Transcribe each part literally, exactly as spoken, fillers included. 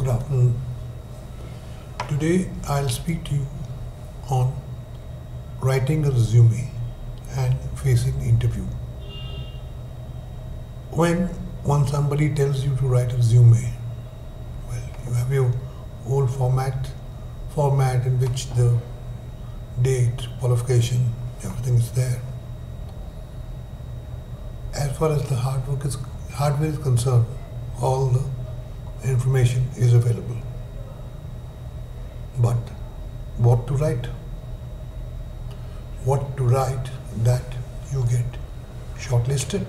Good afternoon. Today I'll speak to you on writing a resume and facing interview. When when somebody tells you to write a resume, well, you have your old format, format in which the date, qualification, everything is there. As far as the hard work is, hardware is concerned, all the information is available. But what to write? What to write that you get shortlisted?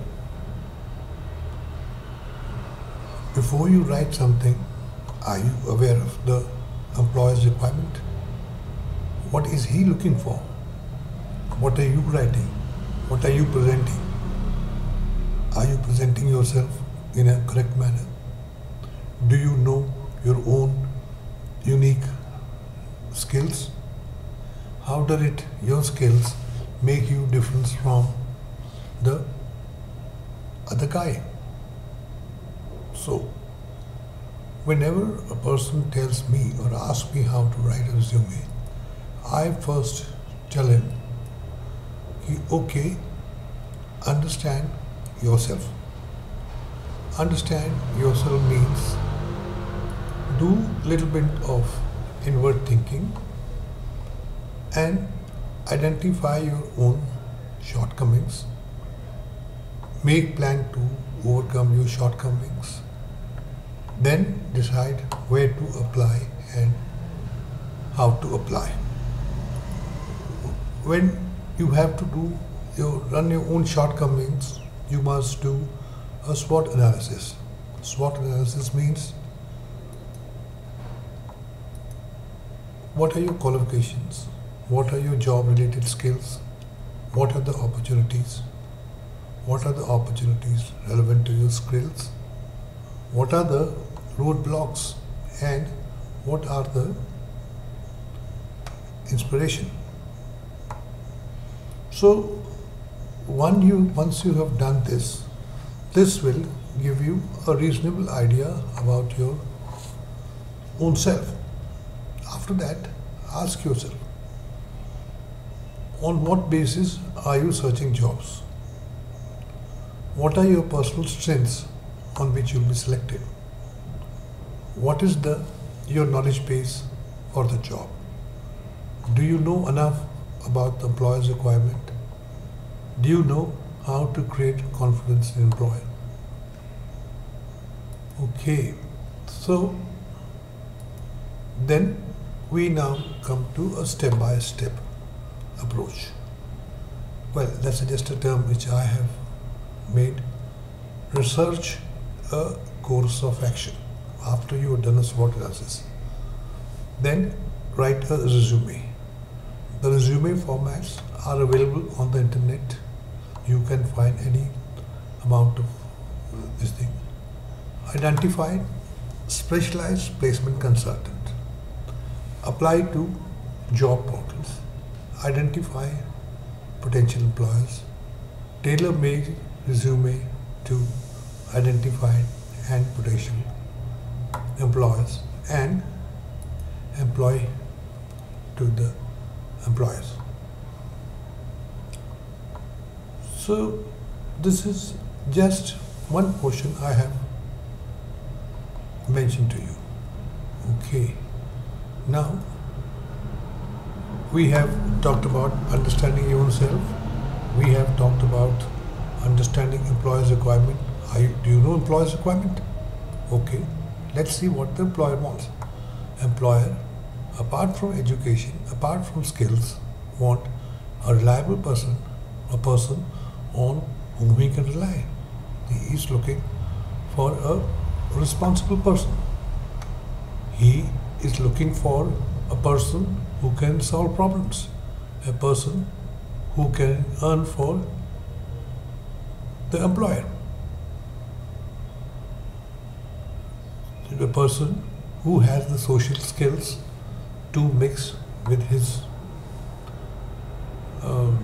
Before you write something, are you aware of the employer's requirement? What is he looking for? What are you writing? What are you presenting? Are you presenting yourself in a correct manner? Do you know your own unique skills? How does it, your skills, make you different from the other guy? So, whenever a person tells me or asks me how to write a resume, I first tell him, okay, understand yourself. Understand yourself means do little bit of inward thinking and identify your own shortcomings. Make plan to overcome your shortcomings. Then decide where to apply and how to apply. When you have to do your run your own shortcomings, you must do a SWOT analysis. SWOT analysis means what are your qualifications? What are your job related skills? What are the opportunities? What are the opportunities relevant to your skills? What are the roadblocks and what are the inspiration? So one you, once you have done this, this will give you a reasonable idea about your own self. After that, ask yourself, on what basis are you searching jobs? What are your personal strengths on which you will be selected? What is the your knowledge base for the job? Do you know enough about the employer's requirement? Do you know how to create confidence in employer? Okay, so then we now come to a step-by-step approach. Well, that's just a term which I have made. Research a course of action after you have done a SWOT analysis. Then write a resume. The resume formats are available on the internet. You can find any amount of this thing. Identify specialized placement consultant. Apply to job portals. Identify potential employers. Tailor-make resume to identify and potential employers and employ to the employers. So this is just one portion I have mentioned to you. Okay. Now we have talked about understanding your own self. We have talked about understanding employer's requirement. Are you, do you know employer's requirement? Okay. Let's see what the employer wants. Employer, apart from education, apart from skills, want a reliable person, a person on whom he can rely. He is looking for a responsible person. He is looking for a person who can solve problems, a person who can earn for the employer, a person who has the social skills to mix with his um,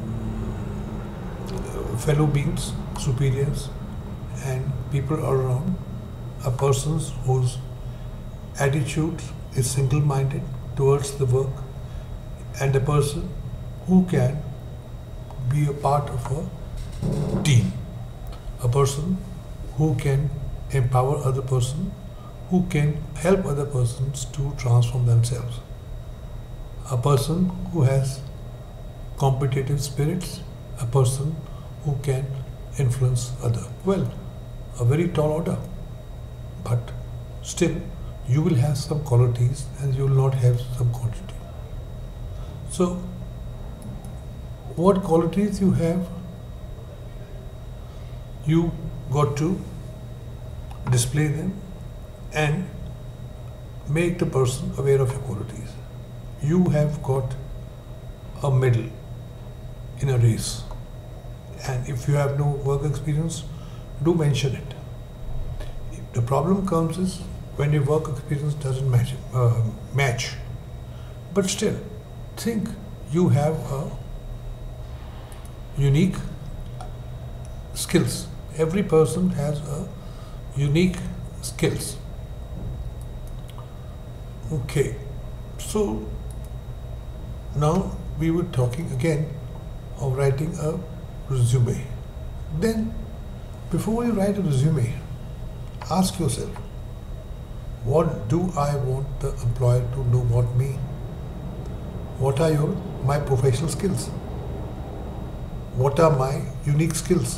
fellow beings, superiors and people around, a person who's attitude is single-minded towards the work, and a person who can be a part of a team, a person who can empower other person, who can help other persons to transform themselves, a person who has competitive spirits, a person who can influence other. Well, a very tall order, but still you will have some qualities and you will not have some quantity. So what qualities you have, you got to display them and make the person aware of your qualities. You have got a medal in a race, and if you have no work experience, do mention it. The problem comes is when your work experience doesn't match, uh, match. But still, think you have a unique skills. Every person has a unique skills. Okay, so now we were talking again of writing a resume. Then, before you write a resume, ask yourself, what do I want the employer to know about me? What are your my professional skills? What are my unique skills?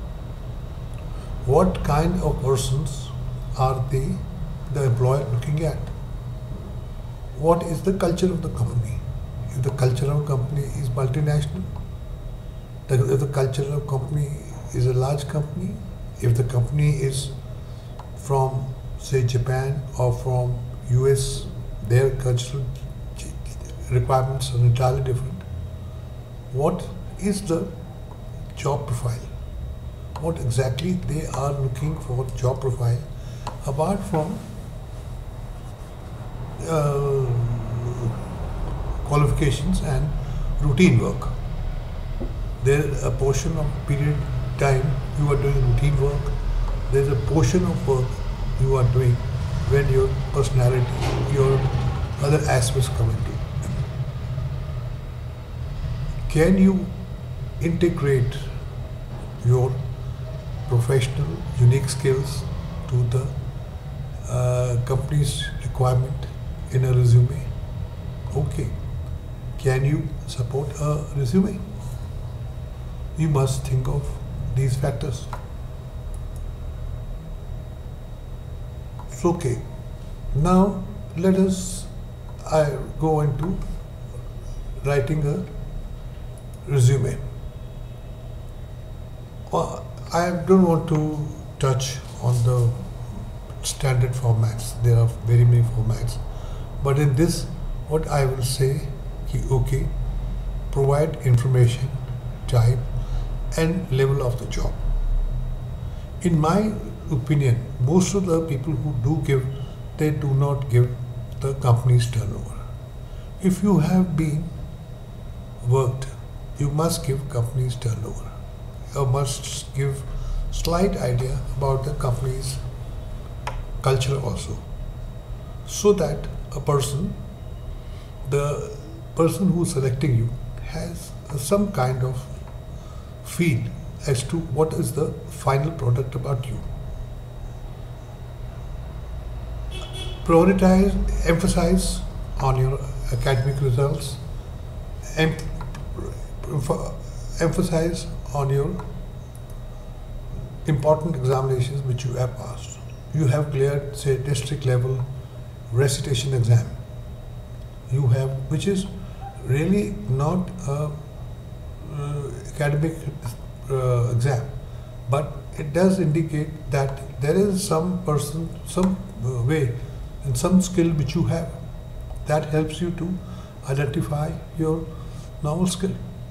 What kind of persons are they, the employer, looking at? What is the culture of the company? If the culture of a company is multinational, if the culture of a company is a large company, if the company is from, say, Japan or from U S, their cultural requirements are entirely different. What is the job profile? What exactly they are looking for job profile, apart from uh, qualifications and routine work. There is a portion of period time you are doing routine work. There is a portion of work you are doing when your personality, your other aspects come into. Can you integrate your professional unique skills to the uh, company's requirement in a resume? Okay. Can you support a resume? You must think of these factors. Okay. Now let us I go into writing a resume. Well, I don't want to touch on the standard formats. There are very many formats. But in this, what I will say, okay, provide information, type, and level of the job. In my opinion, most of the people who do give, they do not give the company's turnover. If you have been worked, you must give company's turnover. You must give slight idea about the company's culture also, so that a person, the person who is selecting you, has some kind of feel as to what is the final product about you. Prioritize, emphasize on your academic results, and emphasize on your important examinations which you have passed. You have cleared, say, district level recitation exam. You have, which is really not a uh, academic uh, exam, but it does indicate that there is some person, some uh, way and some skill which you have that helps you to identify your normal skill.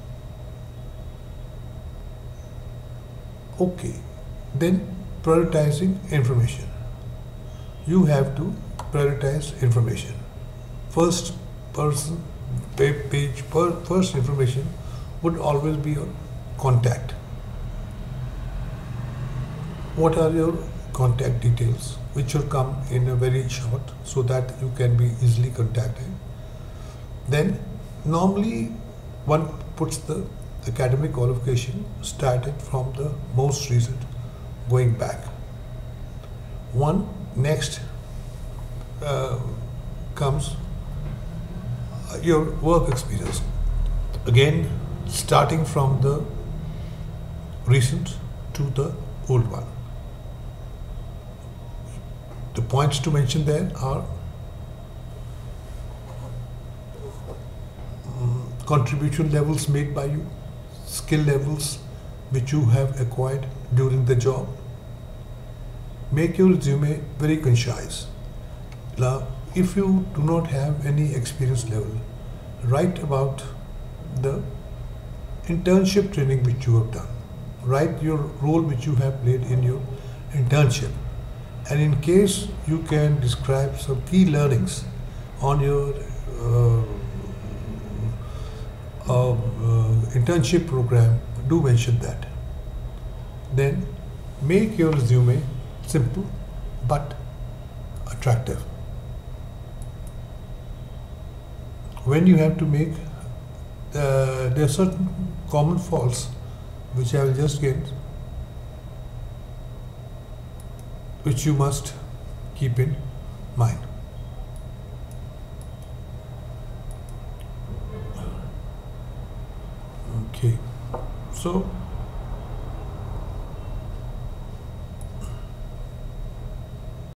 Okay, then prioritizing information. You have to prioritize information. First person page, first information would always be your contact. What are your contact details, which will come in a very short so that you can be easily contacted. Then normally one puts the academic qualification started from the most recent going back. One next uh, comes your work experience. Again, starting from the recent to the old one. The points to mention there are um, contribution levels made by you, skill levels which you have acquired during the job. Make your resume very concise. Now, if you do not have any experience level, write about the internship training which you have done. Write your role which you have played in your internship. And in case you can describe some key learnings on your uh, uh, uh, internship program, do mention that. Then make your resume simple but attractive. When you have to make, uh, there are certain common faults which I will just get, which you must keep in mind. Okay, so